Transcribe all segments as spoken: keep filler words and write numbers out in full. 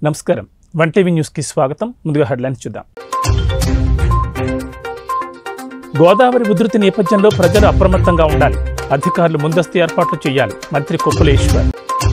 నమస్కారం one TV news కి స్వాగతం. ముందుగా హెడ్లైన్స్ చూద్దాం. గోదావరి ఉధృతి నేపథ్యంలో ప్రజలు అప్రమత్తంగా ఉండాలి. అధికారులు ముందస్తు ఏర్పాట్లు చేయాలి. మంత్రి కొప్పుల ఈశ్వర్.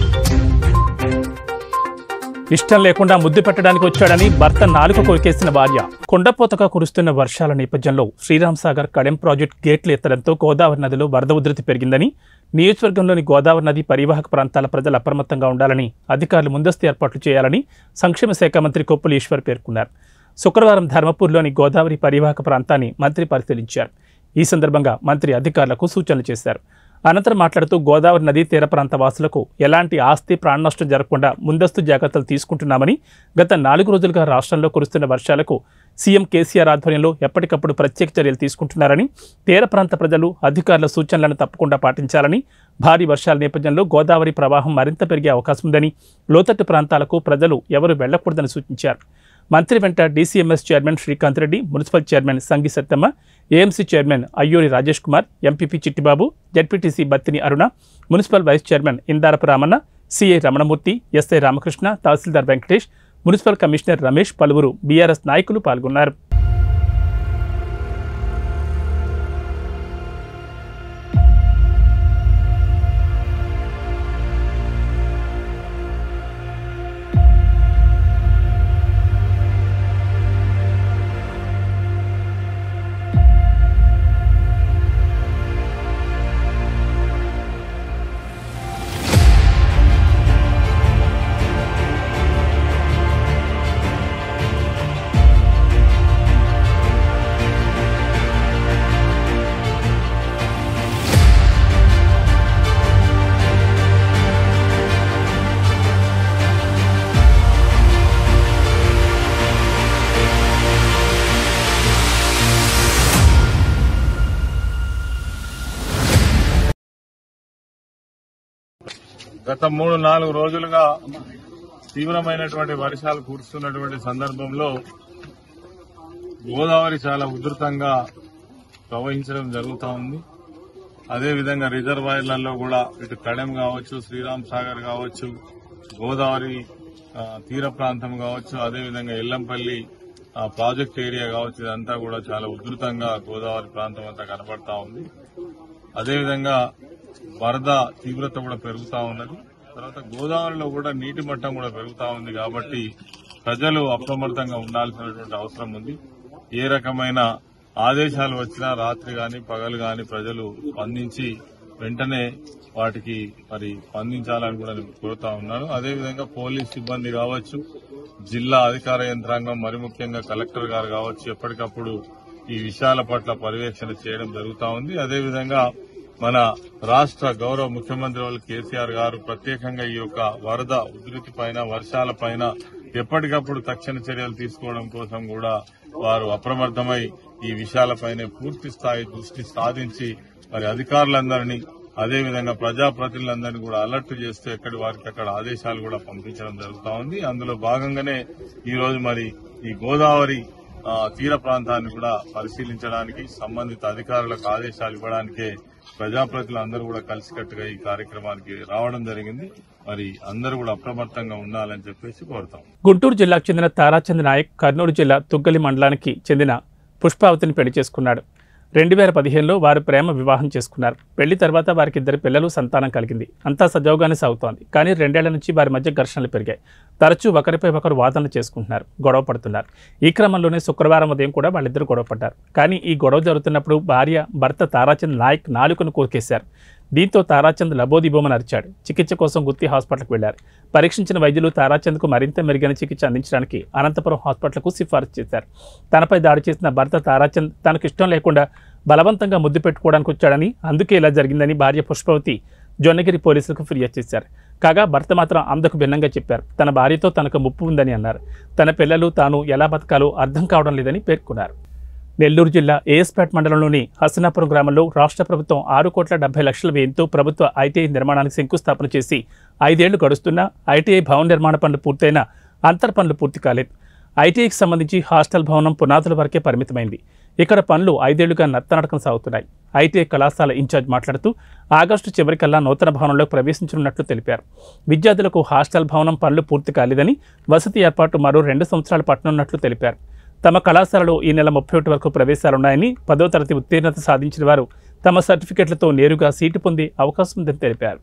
ఇష్టం లేకుండా ముద్దు పెట్టడానికి వచ్చాడని భర్త నాలుక కొరికేసిన భార్య. కొండపోతగా కురుస్తున్న వర్షాల నేపథ్యంలో శ్రీరామ్ సాగర్ కడెం ప్రాజెక్టు గేట్లు ఎత్తడంతో గోదావరి నదిలో వరద ఉధృతి పెరిగిందని, నియోజకవర్గంలోని గోదావరి నది పరివాహక ప్రాంతాల ప్రజలు అప్రమత్తంగా ఉండాలని, అధికారులు ముందస్తు ఏర్పాట్లు చేయాలని సంక్షేమ శాఖ మంత్రి కొప్పుల ఈశ్వర్ పేర్కొన్నారు. శుక్రవారం ధర్మపూర్లోని గోదావరి పరివాహక ప్రాంతాన్ని మంత్రి పరిశీలించారు. ఈ సందర్భంగా మంత్రి అధికారులకు సూచనలు చేశారు. అనంతరం మాట్లాడుతూ గోదావరి నదీ తీర ప్రాంత వాసులకు ఎలాంటి ఆస్తి ప్రాణనష్టం జరగకుండా ముందస్తు జాగ్రత్తలు తీసుకుంటున్నామని, గత నాలుగు రోజులుగా రాష్ట్రంలో కురుస్తున్న వర్షాలకు సీఎం కేసీఆర్ ఆధ్వర్యంలో ఎప్పటికప్పుడు ప్రత్యేక చర్యలు తీసుకుంటున్నారని, తీర ప్రాంత ప్రజలు అధికారుల సూచనలను తప్పకుండా పాటించాలని, భారీ వర్షాల నేపథ్యంలో గోదావరి ప్రవాహం మరింత పెరిగే అవకాశం ఉందని, లోతట్టు ప్రాంతాలకు ప్రజలు ఎవరూ వెళ్లకూడదని సూచించారు. మంత్రి వెంట DCMS chairman Srikanth Reddy, municipal chairman Sangi Sattamma, AMC chairman Ayyuri Rajesh Kumar, MPP Chittibabu, ZPTC Battini Aruna, municipal vice chairman Indarapu Ramanna, CI Ramanamurthy, SI Ramakrishna, తహసీల్దార్ వెంకటేష్, మున్సిపల్ కమిషనర్ రమేష్, పలువురు బీఆర్ఎస్ నాయకులు పాల్గొన్నారు. గత మూడు నాలుగు రోజులుగా తీవ్రమైనటువంటి వర్షాలు కురుస్తున్నటువంటి సందర్భంలో గోదావరి చాలా ఉధృతంగా ప్రవహించడం జరుగుతూ ఉంది. అదేవిధంగా రిజర్వాయర్లలో కూడా ఇటు కడెం కావచ్చు, శ్రీరామ్ సాగర్ కావచ్చు, గోదావరి తీర ప్రాంతం కావచ్చు, అదేవిధంగా ఎల్లంపల్లి ప్రాజెక్ట్ ఏరియా కావచ్చు, ఇదంతా కూడా చాలా ఉధృతంగా గోదావరి ప్రాంతం అంతా కనబడతా ఉంది. అదేవిధంగా వరద తీవ్రత కూడా పెరుగుతా ఉన్నది. తర్వాత గోదావరిలో కూడా నీటి మట్టం కూడా పెరుగుతా ఉంది. కాబట్టి ప్రజలు అప్రమత్తంగా ఉండాల్సినటువంటి అవసరం ఉంది. ఏ రకమైన ఆదేశాలు వచ్చినా రాత్రి గాని పగలు గాని ప్రజలు స్పందించి వెంటనే వాటికి మరి స్పందించాలని కూడా నేను కోరుతా ఉన్నాను. అదేవిధంగా పోలీస్ సిబ్బంది కావచ్చు, జిల్లా అధికార యంత్రాంగం, మరి ముఖ్యంగా కలెక్టర్ గారు కావచ్చు, ఎప్పటికప్పుడు ఈ విషయాల పట్ల పర్యవేక్షణ చేయడం జరుగుతా ఉంది. అదేవిధంగా మన రాష్ట్ర గౌరవ ముఖ్యమంత్రి వాళ్ళు కేసీఆర్ గారు ప్రత్యేకంగా ఈ యొక్క వరద ఉధృతి పైన, వర్షాల పైన ఎప్పటికప్పుడు తక్షణ చర్యలు తీసుకోవడం కోసం కూడా వారు అప్రమత్తమై ఈ విషయాలపైనే పూర్తి స్థాయి దృష్టి సాధించి మరి అధికారులందరినీ, అదేవిధంగా ప్రజాప్రతినిధులందరినీ కూడా అలర్ట్ చేస్తూ ఎక్కడి వారికి అక్కడ ఆదేశాలు కూడా పంపించడం జరుగుతా ఉంది. అందులో భాగంగానే ఈ రోజు మరి ఈ గోదావరి తీర ప్రాంతాన్ని కూడా పరిశీలించడానికి సంబంధిత అధికారులకు ఆదేశాలు ఇవ్వడానికే ప్రజాప్రతినిధులు అందరూ కూడా కలిసికట్టుగా ఈ కార్యక్రమానికి రావడం జరిగింది. మరి అందరూ కూడా అప్రమత్తంగా ఉండాలని చెప్పేసి కోరుతాం. గుంటూరు జిల్లాకు చెందిన తారాచంద్ నాయక్ కర్నూలు జిల్లా తుగ్గలి మండలానికి చెందిన పుష్పావతిని పెళ్లి చేసుకున్నాడు. రెండు వేల పదిహేనులో వారు ప్రేమ వివాహం చేసుకున్నారు. పెళ్లి తర్వాత వారికి ఇద్దరు పిల్లలు, సంతానం కలిగింది. అంతా సజావుగానే సాగుతోంది. కానీ రెండేళ్ల నుంచి వారి మధ్య ఘర్షణలు పెరిగాయి. తరచూ ఒకరిపై ఒకరు వాదనలు చేసుకుంటున్నారు, గొడవ పడుతున్నారు. ఈ క్రమంలోనే శుక్రవారం ఉదయం కూడా వాళ్ళిద్దరు గొడవ పడ్డారు. కానీ ఈ గొడవ జరుగుతున్నప్పుడు భార్య భర్త తారాచంద్ నాయక్ నాలుకను కోరికేశారు. దీంతో తారాచంద్ లబోదిబోమని అరిచాడు. చికిత్స కోసం గుత్తి హాస్పిటల్కు వెళ్లారు. పరీక్షించిన వైద్యులు తారాచంద్కు మరింత మెరుగైన చికిత్స అందించడానికి అనంతపురం హాస్పిటల్కు సిఫారసు చేశారు. తనపై దాడి చేసిన భర్త తారాచంద్ తనకు ఇష్టం లేకుండా బలవంతంగా ముద్దు పెట్టుకోవడానికి వచ్చాడని, అందుకే ఇలా జరిగిందని భార్య పుష్పవతి జొన్నగిరి పోలీసులకు ఫిర్యాదు చేశారు. కాగా భర్త మాత్రం అందుకు భిన్నంగా చెప్పారు. తన భార్యతో తనకు ముప్పు ఉందని అన్నారు. తన పిల్లలు తాను ఎలా బతకాలో అర్థం కావడం లేదని పేర్కొన్నారు. నెల్లూరు జిల్లా ఏఎస్పేట్ మండలంలోని హసనాపురం గ్రామంలో రాష్ట్ర ప్రభుత్వం ఆరు కోట్ల డెబ్బై లక్షల వ్యయంతో ప్రభుత్వ ఐటీఐ నిర్మాణానికి శంకుస్థాపన చేసి ఐదేళ్లు గడుస్తున్నా ఐటీఐ భవన నిర్మాణ పనులు పూర్తయినా అంతర్ పనులు పూర్తి కాలేదు. ఐటీఐకి సంబంధించి హాస్టల్ భవనం పునాదుల వరకే పరిమితమైంది. ఇక్కడ పనులు ఐదేళ్లుగా నత్తనడకం సాగుతున్నాయి. ఐటీఐ కళాశాల ఇన్ఛార్జ్ మాట్లాడుతూ ఆగస్టు చివరికల్లా నూతన భవనంలోకి ప్రవేశించనున్నట్లు తెలిపారు. విద్యార్థులకు హాస్టల్ భవనం పనులు పూర్తి కాలేదని, వసతి ఏర్పాటు మరో రెండు సంవత్సరాలు పట్టనున్నట్లు తెలిపారు. తమ కళాశాలలో ఈ నెల ముప్పై ఒకటి వరకు ప్రవేశాలున్నాయని, పదో తరగతి ఉత్తీర్ణత సాధించిన వారు తమ సర్టిఫికెట్లతో నేరుగా సీటు పొందే అవకాశం ఉందని తెలిపారు.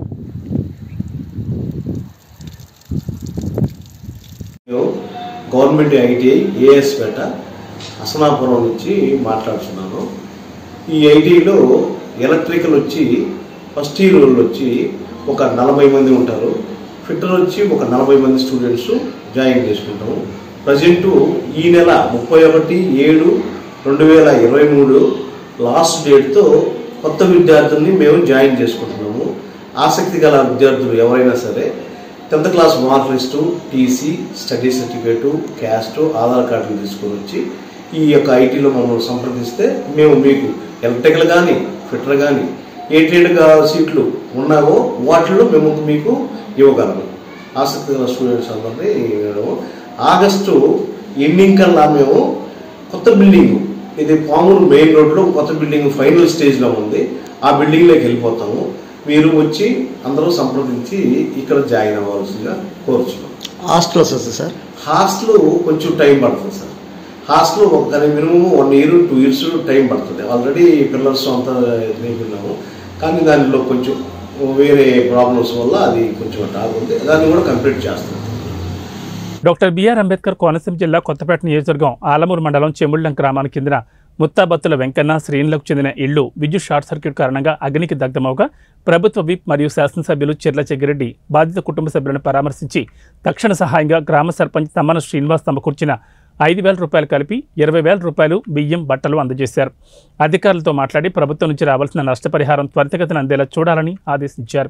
Government ITI AS Peta Asanapuram నుంచి మాట్లాడుతున్నాను. ఈ ఐటీఐలో ఎలక్ట్రికల్ వచ్చి ఫస్ట్ ఇయర్ వాళ్ళు వచ్చి ఒక నలభై మంది ఉంటారు. ఫిట్టర్ వచ్చి ఒక నలభై మంది స్టూడెంట్స్ జాయిన్ చేసుకుంటాము. ప్రజెంటు ఈ నెల ముప్పై ఒకటి ఏడు రెండు వేల ఇరవై మూడు లాస్ట్ డేట్తో కొత్త విద్యార్థుల్ని మేము జాయిన్ చేసుకుంటున్నాము. ఆసక్తి గల విద్యార్థులు ఎవరైనా సరే tenth class mark list, TC, study certificate, caste, Aadhaar కార్డులు తీసుకొని వచ్చి ఈ యొక్క ఐటీలో మమ్మల్ని సంప్రదిస్తే మేము మీకు ఎలక్ట్రికల్ కానీ ఫిట్టర్ కానీ ఏ ట్రేడ్ సీట్లు ఉన్నావో వాటిలో మేము మీకు ఇవ్వగలము. ఆసక్తి గల స్టూడెంట్స్ అందరినీ ఆగస్టు ఎండింగ్ కల్లా మేము కొత్త బిల్డింగ్, ఇది పామూరు మెయిన్ రోడ్లో కొత్త బిల్డింగ్ ఫైనల్ స్టేజ్లో ఉంది. ఆ బిల్డింగ్లోకి వెళ్ళిపోతాము. మీరు వచ్చి అందరూ సంప్రదించి ఇక్కడ జాయిన్ అవ్వాల్సిందిగా కోరుచున్నాం. హాస్టల్ వస్తుంది సార్? హాస్టల్ కొంచెం టైం పడుతుంది సార్. హాస్టల్ ఒక minimum one year two years time పడుతుంది. ఆల్రెడీ పిల్లర్స్ అంతా నేర్పినాము, కానీ దానిలో కొంచెం వేరే ప్రాబ్లమ్స్ వల్ల అది కొంచెం ఆగుంది. దాన్ని కూడా కంప్లీట్ చేస్తాం. డాక్టర్ బిఆర్ అంబేద్కర్ కోనసీమ జిల్లా కొత్తపేట నియోజకవర్గం ఆలమూరు మండలం చెముళ్ళం గ్రామానికి చెందిన ముత్తాబత్తుల వెంకన్న, శ్రీనులకు చెందిన ఇళ్లు విద్యుత్ షార్ట్ సర్క్యూట్ కారణంగా అగ్నికి దగ్ధమవగా ప్రభుత్వ విప్ మరియు శాసనసభ్యులు చెర్ల చెగిరెడ్డి బాధిత కుటుంబ సభ్యులను పరామర్శించి తక్షణ సహాయంగా గ్రామ సర్పంచ్ తమ్మన శ్రీనివాస్ సమకూర్చిన ఐదు వేల రూపాయలు కలిపి ఇరవై వేల రూపాయలు బియ్యం, బట్టలు అందజేశారు. అధికారులతో మాట్లాడి ప్రభుత్వం నుంచి రావాల్సిన నష్టపరిహారం త్వరితగతిన అందేలా చూడాలని ఆదేశించారు.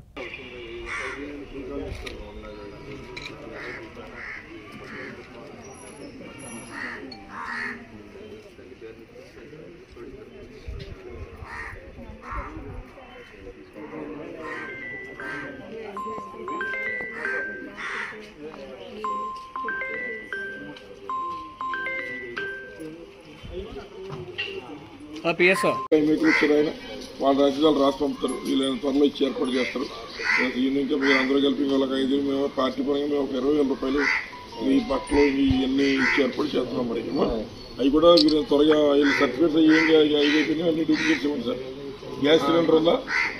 మీటింగ్ ఇచ్చారు ఆయన, వాళ్ళ రాజ్యాలు రాసి పంపుతారు. వీళ్ళైన త్వరలో ఇచ్చి ఏర్పాటు చేస్తారు. ఇంకా మీరు అందరూ కలిపి వీళ్ళకి ఐదు మేము పార్టీ పరంగా మేము ఒక ఇరవై వేల రూపాయలు ఈ బట్టలు ఇవన్నీ ఇచ్చి ఏర్పాటు చేస్తున్నాం. మరి అవి కూడా మీరు త్వరగా వీళ్ళు సర్టిఫికేట్స్ ఏం ఐదు అయిపోయినాయి అన్ని డూప్లికేట్స్ ఇవ్వండి సార్. గ్యాస్ సిలిండర్ ఉందా?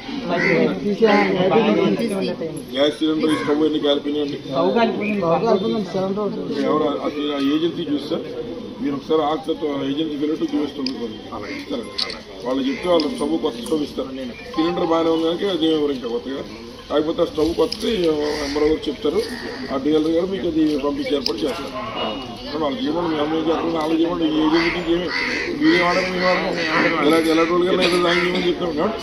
గ్యాస్ సిలిండర్ స్టవ్ ఎన్ని కాలిపోయినాయండి? ఎవరు ఏజెన్సీ చూస్తారు మీరు ఒకసారి ఆక్సర్ ఏజెన్సీ వెళ్ళట్టు చూపిస్తుంది అలా ఇస్తారండి. వాళ్ళు చెప్తే వాళ్ళు స్టవ్ కొత్త స్టవ్ ఇస్తారు. సిలిండర్ బాగానే ఉంది కనుక అది ఇంకా కొత్తగా, కాకపోతే ఆ స్టవ్ కొత్త ఎంబరో చెప్తారు. ఆ డీలర్ గారు మీకు అది పంపించి ఏర్పాటు చేస్తారు. వాళ్ళు చేయమండి, మేము ఏం చేస్తాం వాళ్ళు చేయమండి. ఈ ఏజెన్సీకి ఏమి మీరే వాడడం మేము వాడడం ఎలా ఎలా రోజులు కానీ అయితే దానికి ఏమని చెప్తాం కాబట్టి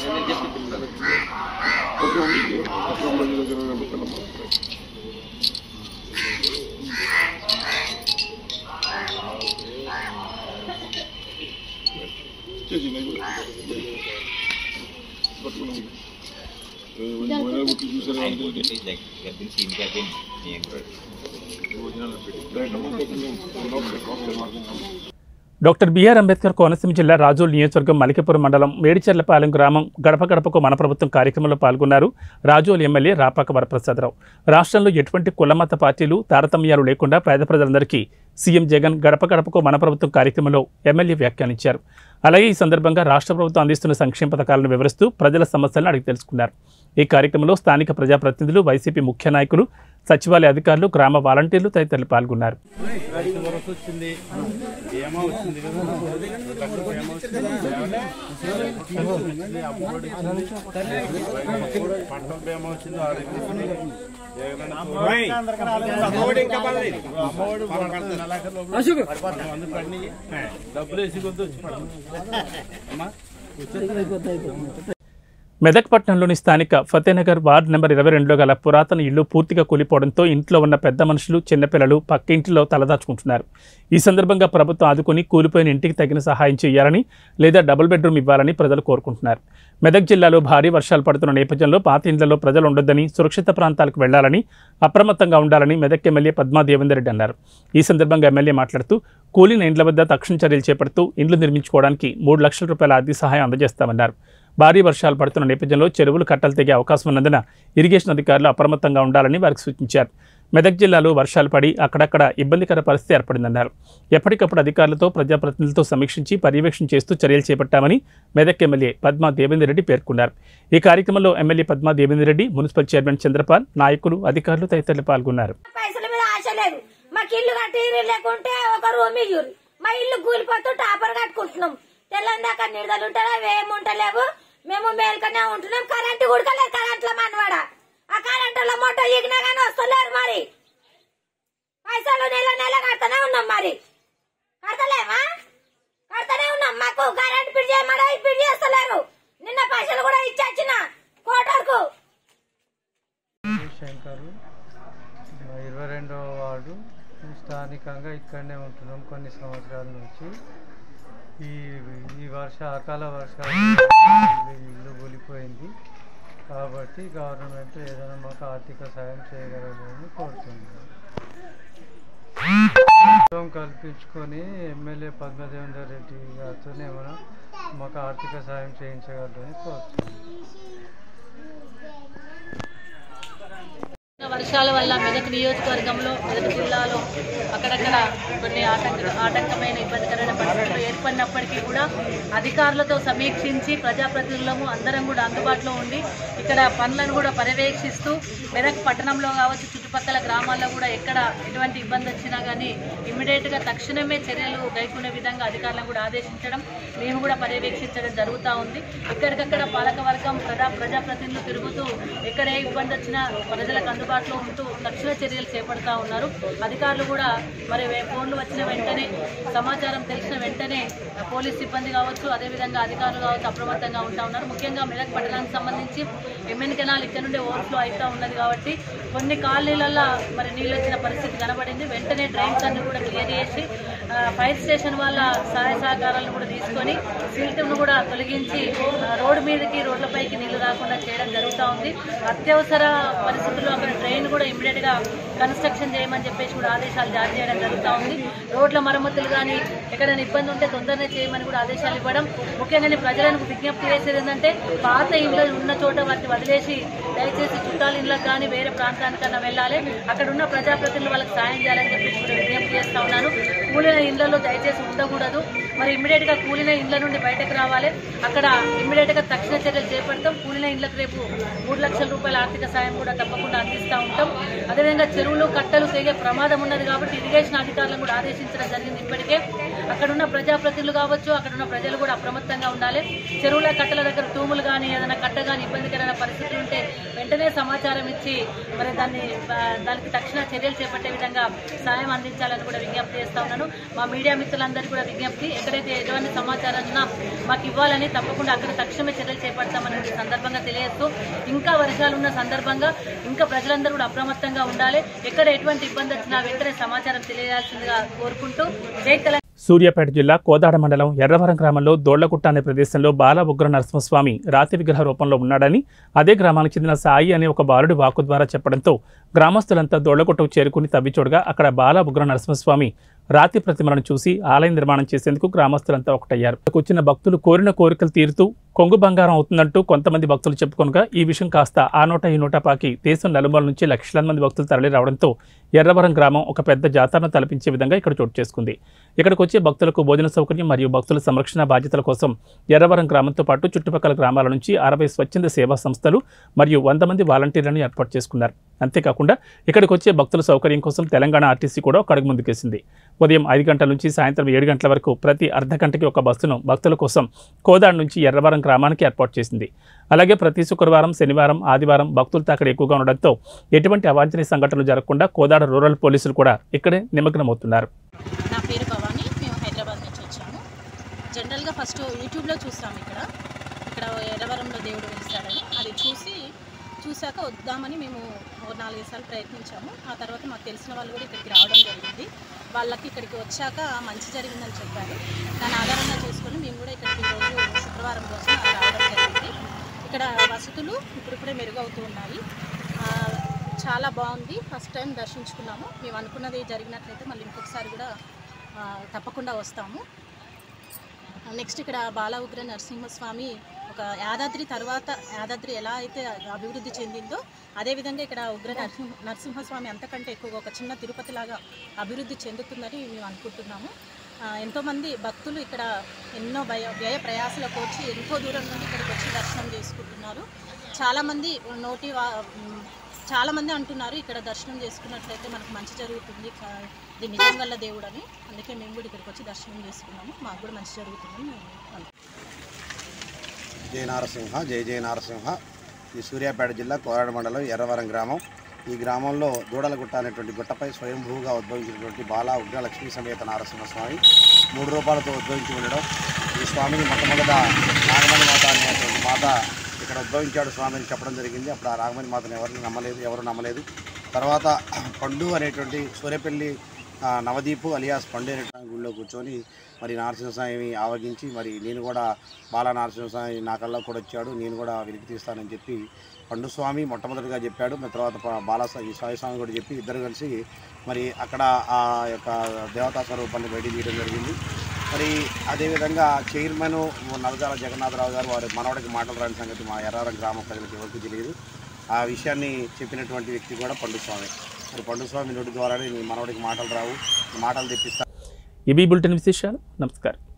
డాక్టర్ బిఆర్ అంబేద్కర్ కోనసీమ జిల్లా రాజోల్ నియోజకవర్గం మలికిపురం మండలం మేడిచెర్లపాలెం గ్రామం గడప గడపకు మన ప్రభుత్వం కార్యక్రమంలో పాల్గొన్నారు రాజోల్ ఎమ్మెల్యే రాపాక వరప్రసాదరావు. రాష్ట్రంలో ఎటువంటి కులమత పార్టీలు తారతమ్యాలు లేకుండా పేద ప్రజలందరికీ సీఎం జగన్ గడప గడపకు మన ప్రభుత్వం కార్యక్రమంలో ఎమ్మెల్యే వ్యాఖ్యానించారు. అలాగే ఈ సందర్భంగా రాష్ట్ర ప్రభుత్వం అందిస్తున్న సంక్షేమ పథకాలను వివరిస్తూ ప్రజల సమస్యలను అడిగి తెలుసుకున్నారు. ఈ కార్యక్రమంలో స్థానిక ప్రజాప్రతినిధులు, వైసీపీ ముఖ్య నాయకులు, సచివాలయ అధికారులు, గ్రామ వాలంటీర్లు తదితరులు పాల్గొన్నారు. మెదక్ పట్టణంలోని స్థానిక ఫతేనగర్ వార్డ్ నెంబర్ ఇరవై రెండులో గల పురాతన ఇల్లు పూర్తిగా కూలిపోవడంతో ఇంట్లో ఉన్న పెద్ద మనుషులు చిన్నపిల్లలు పక్కింటిలో తలదాచుకుంటున్నారు. ఈ సందర్భంగా ప్రభుత్వం ఆదుకుని కూలిపోయిన ఇంటికి తగిన సహాయం చేయాలని లేదా డబుల్ బెడ్రూమ్ ఇవ్వాలని ప్రజలు కోరుకుంటున్నారు. మెదక్ జిల్లాలో భారీ వర్షాలు పడుతున్న నేపథ్యంలో పాత ఇండ్లలో ప్రజలు ఉండొద్దని, సురక్షిత ప్రాంతాలకు వెళ్లాలని, అప్రమత్తంగా ఉండాలని మెదక్ ఎమ్మెల్యే పద్మా దేవేందర్ రెడ్డి అన్నారు. ఈ సందర్భంగా ఎమ్మెల్యే మాట్లాడుతూ కూలిన ఇండ్ల వద్ద తక్షణ చర్యలు చేపడుతూ ఇండ్లు నిర్మించుకోవడానికి మూడు లక్షల రూపాయల ఆర్థిక సహాయం అందజేస్తామన్నారు. భారీ వర్షాలు పడుతున్న నేపథ్యంలో చెరువులు కట్టలు తెగే అవకాశం ఉన్నందున ఇరిగేషన్ అధికారులు అప్రమత్తంగా ఉండాలని వారికి సూచించారు. మెదక్ జిల్లాలో వర్షాలు పడి అక్కడక్కడ ఇబ్బందికర పరిస్థితి ఏర్పడిందన్నారు. ఎప్పటికప్పుడు అధికారులతో ప్రజాప్రతినిధులతో సమీక్షించి పర్యవేక్షణ చేస్తూ చర్యలు చేపట్టామని మెదక్ ఎమ్మెల్యే పద్మా దేవేందర్ రెడ్డి పేర్కొన్నారు. ఈ కార్యక్రమంలో MLA Padma Devender Reddy, municipal chairman Chandrapal, నాయకులు, అధికారులు తదితరులు పాల్గొన్నారు. తెల్లందాక నిడదలు ఉంటారా ఏముంటలేవు. మేము మేల్కనే ఉంటున్నాం. కరెంటు ఉడకలేదు. కరెంట్లో మనవాడ ఆ కరెంటులో మొట్ట ఎగినా కానీ వస్తలేరు. మరి పైసలు నెల నెల కడతానే ఉన్నాం. మరి కడతలేమా? కడతానే ఉన్నాం. మాకు కరెంట్ బిల్ చేయమడా బిల్ చేస్తలేరు. నిన్న పైసలు కూడా ఇచ్చిన కోటర్కు. శంకరు, ఇరవై రెండవ వార్డు స్థానికంగా ఇక్కడనే ఉంటున్నాం కొన్ని సంవత్సరాల నుంచి. ఈ ఈ వర్ష అకాల వర్షాలు ఇల్లు కూలిపోయింది కాబట్టి గవర్నమెంట్ ఏదైనా మాకు ఆర్థిక సాయం చేయగలదని కోరుతున్నాం. కల్పించుకొని ఎమ్మెల్యే పద్మా దేవేందర్ రెడ్డి గారితో ఏమైనా మాకు ఆర్థిక సాయం చేయించగలరని కోరుతున్నాం. వర్షాల వల్ల మెదక్ నియోజకవర్గంలో, మెదక్ జిల్లాలో అక్కడక్కడ కొన్ని ఆటంక ఆటంకమైన ఇబ్బందికరమైన పరిస్థితులు ఏర్పడినప్పటికీ కూడా అధికారులతో సమీక్షించి ప్రజాప్రతినిధులము అందరం కూడా అందుబాటులో ఉండి ఇక్కడ పనులను కూడా పర్యవేక్షిస్తూ మెదక్ పట్టణంలో కావచ్చు, చుట్టుపక్కల గ్రామాల్లో కూడా ఎక్కడ ఎటువంటి ఇబ్బంది వచ్చినా కానీ ఇమ్మీడియట్గా తక్షణమే చర్యలు గైకునే విధంగా అధికారులను కూడా ఆదేశించడం, మేము కూడా పర్యవేక్షించడం జరుగుతూ ఉంది. ఎక్కడికక్కడ పాలకవర్గం ప్రజా ప్రజాప్రతినిధులు తిరుగుతూ ఎక్కడ ఏ ఇబ్బంది వచ్చినా ప్రజలకు అందుబాటులో ఉంటూ తక్షణ చర్యలు చేపడతా ఉన్నారు. అధికారులు కూడా మరి ఫోన్లు వచ్చిన వెంటనే, సమాచారం తెలిసిన వెంటనే పోలీస్ సిబ్బంది కావచ్చు, అదేవిధంగా అధికారులు కావచ్చు అప్రమత్తంగా ఉంటా ఉన్నారు. ముఖ్యంగా మెదక్ పట్టణానికి సంబంధించి ఎంఎన్ కెనాల్ ఇక్కడ నుండి ఓవర్ఫ్లో అవుతూ ఉన్నది కాబట్టి కొన్ని కాలనీలలో మరి నీళ్ళు వచ్చిన పరిస్థితి కనబడింది. వెంటనే డ్రైన్స్ అన్ని కూడా క్లియర్ చేసి ఫైర్ స్టేషన్ వాళ్ళ సహాయ సహకారాలను కూడా తీసుకొని సిల్ట్ను కూడా తొలగించి రోడ్డు మీదకి, రోడ్లపైకి నీళ్లు రాకుండా చేయడం జరుగుతూ ఉంది. అత్యవసర పరిస్థితుల్లో అక్కడ ట్రైన్ కూడా ఇమ్మీడియట్ గా కన్స్ట్రక్షన్ చేయమని చెప్పేసి కూడా ఆదేశాలు జారీ చేయడం జరుగుతూ ఉంది. రోడ్ల మరమ్మతులు కానీ ఎక్కడైనా ఇబ్బంది ఉంటే తొందరనే చేయమని కూడా ఆదేశాలు ఇవ్వడం. ముఖ్యంగా ప్రజలకు విజ్ఞప్తి చేసేది ఏంటంటే పాత ఇళ్ళు ఉన్న చోట వాటిని వదిలేసి దయచేసి చుట్టాల ఇళ్ళకి కానీ వేరే ప్రాంతానికన్నా వెళ్ళాలి, అక్కడ ఉన్న ప్రజాప్రతినిధులు వాళ్ళకి సాయం చేయాలని చెప్పేసి కూడా విజ్ఞప్తి చేస్తా ఉన్నాను. కూలిన ఇళ్లలో దయచేసి ఉండకూడదు. మరి ఇమ్మీడియట్ గా కూలిన ఇళ్ల నుండి బయటకు రావాలి. అక్కడ ఇమ్మీడియట్ గా తక్షణ చర్యలు చేపడతాం. కూలిన ఇళ్లకు రేపు మూడు లక్షల రూపాయల ఆర్థిక సాయం కూడా తప్పకుండా అందిస్తూ ఉంటాం. అదేవిధంగా చెరువులు కట్టలు తెగే ప్రమాదం ఉన్నది కాబట్టి ఇరిగేషన్ అధికారులను కూడా ఆదేశించడం జరిగింది. ఇప్పటికే అక్కడున్న ప్రజాప్రతినిధులు కావచ్చు, అక్కడున్న ప్రజలు కూడా అప్రమత్తంగా ఉండాలి. చెరువుల కట్టల దగ్గర తూములు కానీ ఏదైనా కట్ట కానీ ఇబ్బందికరమైన పరిస్థితులు ఉంటే వెంటనే సమాచారం ఇచ్చి మరి దాన్ని దానికి తక్షణ చర్యలు చేపట్టే విధంగా సాయం అందించాలని కూడా విజ్ఞప్తి చేస్తా ఉన్నాను. మా మీడియా మిత్రులందరికీ కూడా విజ్ఞప్తి, ఎక్కడైతే ఎటువంటి సమాచారం ఉన్నా మాకు ఇవ్వాలని, తప్పకుండా అక్కడ తక్షణమే చర్యలు చేపడతామని సందర్భంగా తెలియజేస్తూ ఇంకా వర్షాలు ఉన్న సందర్భంగా ఇంకా ప్రజలందరూ కూడా అప్రమత్తంగా ఉండాలి. ఎక్కడ ఎటువంటి ఇబ్బంది వచ్చినా వెంటనే సమాచారం తెలియజేయాల్సిందిగా కోరుకుంటూ జై తెలంగాణ. సూర్యాపేట జిల్లా కోదాడ మండలం ఎర్రవరం గ్రామంలో దోళ్లగుట్ట అనే ప్రదేశంలో బాల ఉగ్ర నరసింహస్వామి రాతి విగ్రహ రూపంలో ఉన్నాడని అదే గ్రామానికి చెందిన సాయి అనే ఒక బాలుడి వాకు ద్వారా చెప్పడంతో గ్రామస్తులంతా దోళ్లగుట్టకు చేరుకుని తవ్విచూడగా అక్కడ బాల ఉగ్ర నరసింహస్వామి రాతి ప్రతిమలను చూసి ఆలయ నిర్మాణం చేసేందుకు గ్రామస్తులంతా ఒకటయ్యారు. వచ్చిన భక్తులు కోరిన కోరికలు తీరుతూ కొంగు బంగారం అవుతుందంటూ కొంతమంది భక్తులు చెప్పుకొనగా ఈ విషయం కాస్త ఆ నోట ఈ నోట పాకి దేశం నలుమూల నుంచి లక్షలాది మంది భక్తులు తరలి రావడంతో ఎర్రవరం గ్రామం ఒక పెద్ద జాతరను తలపించే విధంగా ఇక్కడ చోటు చేసుకుంది. ఇక్కడికి వచ్చే భక్తులకు భోజన సౌకర్యం మరియు భక్తుల సంరక్షణ బాధ్యతల కోసం ఎర్రవరం గ్రామంతో పాటు చుట్టుపక్కల గ్రామాల నుంచి అరవై స్వచ్ఛంద సేవా సంస్థలు మరియు వంద మంది వాలంటీర్లను ఏర్పాటు చేసుకున్నారు. అంతేకాకుండా ఇక్కడికి వచ్చే భక్తుల సౌకర్యం కోసం తెలంగాణ ఆర్టీసీ కూడా ఒక అడుగు ముందుకేసింది. ఉదయం ఐదు గంటల నుంచి సాయంత్రం ఏడు గంటల వరకు ప్రతి అర్ధ గంటకి ఒక బస్సును భక్తుల కోసం కోదాడ నుంచి ఎర్రవరం గ్రామానికి ఏర్పాటు చేసింది. అలాగే ప్రతి శుక్రవారం, శనివారం, ఆదివారం భక్తులు తాకడ ఎక్కువగా ఉండడంతో ఎటువంటి అవాంఛనీయ సంఘటనలు జరగకుండా కోదాడ రూరల్ పోలీసులు కూడా ఇక్కడే నిమగ్నమవుతున్నారు. నా పేరు భవానీ, మేము హైదరాబాద్ నుంచి వచ్చాము. జనరల్గా ఫస్ట్ యూట్యూబ్లో చూస్తాము. ఇక్కడ ఇక్కడ ఇక్కడ ఎర్రవరంలో దేవుడు వెలుస్తాడని అది చూసి చూశాక వద్దామని మేము ఒక నాలుగైదు సార్లు ప్రయత్నించాము. ఆ తర్వాత మాకు తెలిసిన వాళ్ళు కూడా ఇక్కడికి రావడం జరిగింది. వాళ్ళకి ఇక్కడికి వచ్చాక మంచి జరిగిందని చెప్పారు. దాని ఆధారంగా చేసుకొని మేము కూడా ఇక్కడికి రోజు శుక్రవారం రోజున రావడం జరిగింది. ఇక్కడ వసతులు ఇప్పుడిప్పుడే మెరుగవుతూ ఉన్నాయి. చాలా బాగుంది. ఫస్ట్ టైం దర్శించుకున్నాము. మేము అనుకున్నది జరిగినట్లయితే మళ్ళీ ఇంకొకసారి కూడా తప్పకుండా వస్తాము. నెక్స్ట్ ఇక్కడ బాల ఉగ్ర నరసింహస్వామి ఒక యాదాద్రి తర్వాత యాదాద్రి ఎలా అయితే అభివృద్ధి చెందిందో అదేవిధంగా ఇక్కడ ఉగ్ర నరసింహ నరసింహస్వామి అంతకంటే ఎక్కువగా ఒక చిన్న తిరుపతి లాగా అభివృద్ధి చెందుతుందని మేము అనుకుంటున్నాము. ఎంతోమంది భక్తులు ఇక్కడ ఎన్నో భయ వ్యయ ప్రయాసాలకు వచ్చి ఎంతో దూరం నుండి ఇక్కడికి వచ్చి దర్శనం చేసుకుంటున్నారు. చాలామంది నోటి చాలామంది అంటున్నారు ఇక్కడ దర్శనం చేసుకున్నట్లయితే మనకు మంచి జరుగుతుంది, ఇది నిజం గల్ల దేవుడు అని. అందుకే మేము కూడా ఇక్కడికి వచ్చి దర్శనం చేసుకున్నాము. మాకు కూడా మంచి జరుగుతుందని మేము జై నారసింహ జై జై నారసింహ. ఈ సూర్యాపేట జిల్లా కోరాడ మండలం ఎర్రవరం గ్రామం. ఈ గ్రామంలో దూడలగుట్ట అనేటువంటి గుట్టపై స్వయంభూగా ఉద్భవించినటువంటి బాల ఉగ్రలక్ష్మీ సమేత నారసింహస్వామి మూడు రూపాయలతో ఉద్భవించి ఉండడం. ఈ స్వామిని మొట్టమొదట నాగమణి మాత అనేటువంటి మాత ఇక్కడ ఉద్భవించాడు స్వామి అని చెప్పడం జరిగింది. అప్పుడు ఆ నాగమణి మాతను ఎవరిని నమ్మలేదు ఎవరు నమ్మలేదు. తర్వాత పండు అనేటువంటి సూర్యపల్లి నవదీపు అలియాస్ పండు అనేటువంటి గుళ్ళో కూర్చొని మరి నరసింహస్వామి ఆవగించి మరి నేను కూడా బాల నరసింహస్వామి నా కళ్ళలో కూడా వచ్చాడు, నేను కూడా వెలికి తీస్తానని చెప్పి పండు స్వామి మొట్టమొదటిగా చెప్పాడు. మరి తర్వాత బాల సాయి స్వామి కూడా చెప్పి ఇద్దరు కలిసి మరి అక్కడ ఆ యొక్క దేవతా స్వరూపాన్ని బయటికి తీయడం జరిగింది. మరి అదేవిధంగా చైర్మన్ నవజాల జగన్నాథరావు గారు వారి మనవడికి మాటలు రాని సంగతి మా ఎర్రారం గ్రామ ప్రజలకు ఎవరికి తెలియదు. ఆ విషయాన్ని చెప్పినటువంటి వ్యక్తి కూడా పండుస్వామి. మరి పండుస్వామి నోటి ద్వారానే నీ మనవడికి మాటలు రావు, మాటలు తెప్పిస్తా. ఇవి బులెటిన్ విశేషాలు. నమస్కారం.